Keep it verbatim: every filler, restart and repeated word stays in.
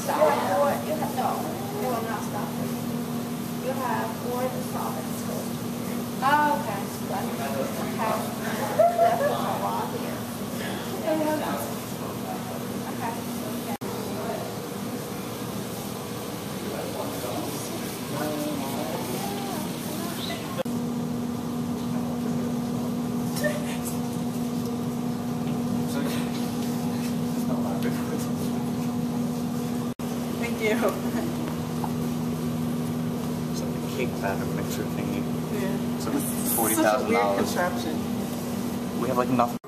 stop. You have four, you have, no, it will not stop it. You have four to solve it. Oh, okay. So I have left for a while here. Okay. Thank you. It's like a cake batter mixer thingy. Yeah. It's like forty Such a thousand weird dollars. contraption. We have like nothing.